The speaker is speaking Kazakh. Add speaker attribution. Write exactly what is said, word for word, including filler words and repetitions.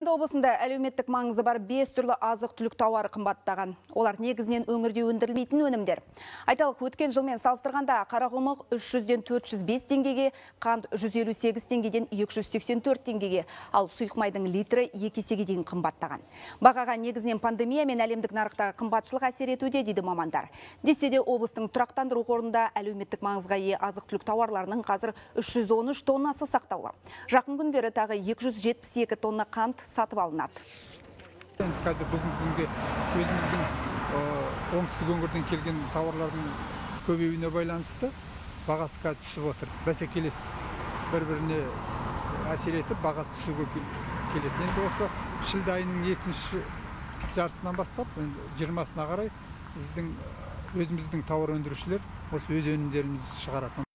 Speaker 1: Облысында әлеуметтік маңызы бар бес түрлі азық-түлік тауары қымбаттаған. Олар негізінен өңірде өндірілмейтін өнімдер. Айталық, өткен жылмен салыстырғанда қарақұмық үш жүзден төрт жүз бес теңгеге, қант жүз елу сегіз теңгеден екі жүз сексен төрт теңгеге, ал сұйық майдың литрі екі есеге дейін қымбаттаған. Бағаға негізінен пандемия мен әлемдік нарықтағы қымбатшылық әсер етуде, дейді мамандар. Десе де облыстың тұрақтандыру қорында әлеуметтік маңызға ие азық-түлік тауарларының қазір үш жүз он үш тоннасы сақтаулы. Жақын күндері тағы екі жүз жетпіс екі тонна қант сатып алынады.
Speaker 2: Қазір бүгінгі күнге өзіміздің оңтүстік өңірден келген тауарлардың көбеюіне байланысты бағасы қазір түсіп отыр. Бәсекелестік бір-біріне әсер етіп бағасы түсуге келеді. Енді осы шілде айының екінші жартысынан бастап жиырмасына қарай біздің өзіміздің тауар өндірушілер осы өз өнімдерімізді шығарады.